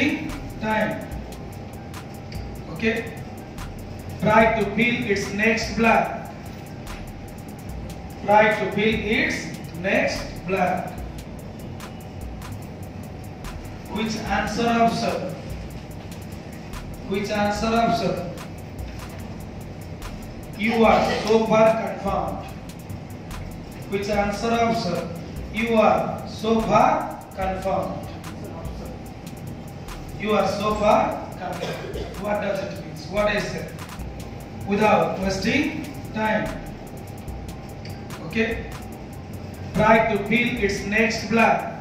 wasting time. Okay. Try to fill its next blank. Try to fill its next blank. Which answer option? Which answer option? You are so far confirmed. Which answer option? You are so far confirmed. You are so far confirmed. What does it mean? What is it? Without wasting time. Okay. Try to fill its next blank.